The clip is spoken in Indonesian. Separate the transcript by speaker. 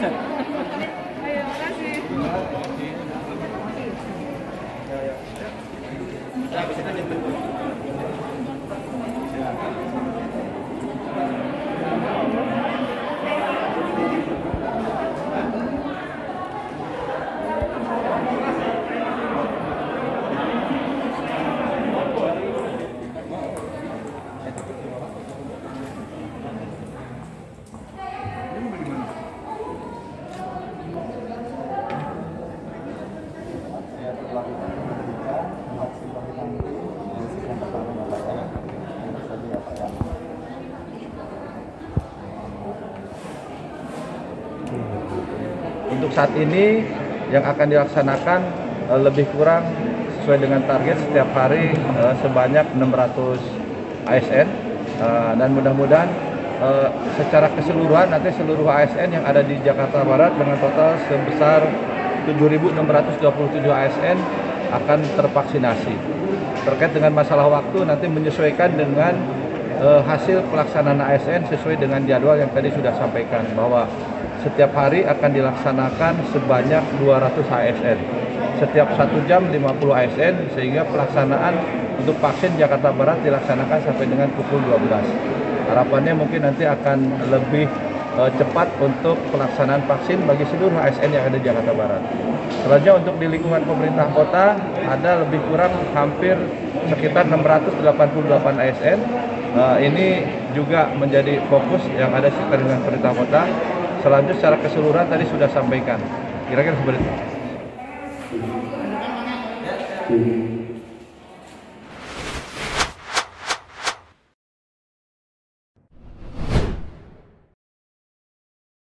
Speaker 1: Ayo, makasih.
Speaker 2: Untuk saat ini yang akan dilaksanakan lebih kurang sesuai dengan target setiap hari sebanyak 600 ASN dan mudah-mudahan secara keseluruhan nanti seluruh ASN yang ada di Jakarta Barat dengan total sebesar 7.627 ASN akan tervaksinasi. Terkait dengan masalah waktu nanti menyesuaikan dengan hasil pelaksanaan ASN sesuai dengan jadwal yang tadi sudah sampaikan bahwa setiap hari akan dilaksanakan sebanyak 200 ASN. Setiap 1 jam 50 ASN sehingga pelaksanaan untuk vaksin Jakarta Barat dilaksanakan sampai dengan pukul 12. Harapannya mungkin nanti akan lebih cepat untuk pelaksanaan vaksin bagi seluruh ASN yang ada di Jakarta Barat. Selanjutnya untuk di lingkungan pemerintah kota ada lebih kurang hampir sekitar 688 ASN. Ini juga menjadi fokus yang ada sekitar dengan pemerintah kota. Selanjutnya secara keseluruhan tadi sudah sampaikan. Kira-kira seperti itu.